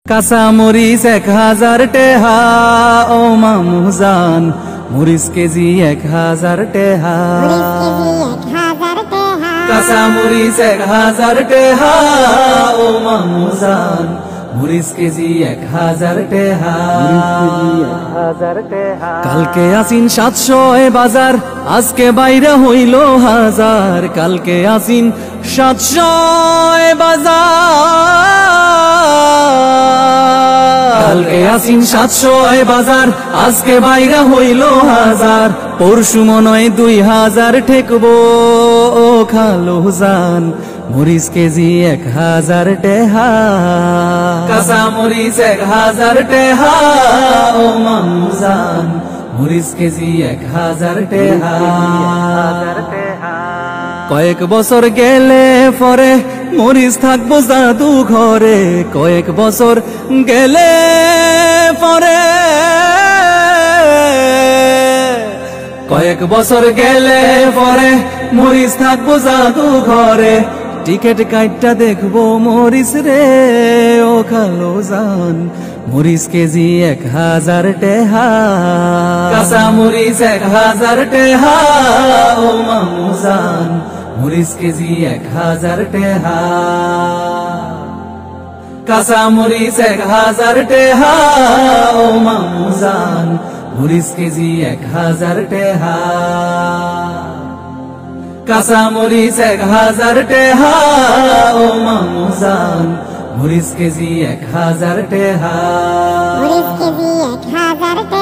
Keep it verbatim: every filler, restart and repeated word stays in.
কাঁচা মরিচ এক হাজার টেহা ও মামুজান, মরিচ কেজি এক হাজার টেহা। কাঁচা মরিচ এক হাজার টেহা ও মামুজান, মরিচ কেজি এক হাজার টেহা। কালকে আসিন সাতশো এ বাজার, আজকে বাইরে হইল হাজার। কালকে আসিন সাতশো এ বাজার, কালকে আসিন সাতশো এ বাজার, আজকে বাইরে হইল হাজার। পরশু মনে দুই হাজার ঠেকবো ও খালো জান, মরিচ কেজি এক হাজার টেহা। কাঁচা মরিচ এক হাজার টেহা ও মামুজান, মরিচ কেজি এক হাজার টেহা। কয়েক বছর গেলে পরে মরিচ থাকবো জাদু ঘরে। কয়েক বছর গেলে পরে, কয়েক বছর গেলে পরে মরিচ থাকবো জাদু ঘরে। টিকেট কাইটটা দেখবো মরিচ রে ও খালো জান, মরিচ কেজি এক হাজার টেহা। কাঁচা মরিচ এক হাজার টেহা ও মামুজান, মরিচ কেজি এক হাজার টেহা। কাঁচা মরিচ এক হাজার টেহা ও মামুজান, মরিচ কেজি এক হাজার টেহা। কাঁচা মরিচ এক হাজার টেহা ও মামুজান, মরিচ কেজি এক হাজার টেহা।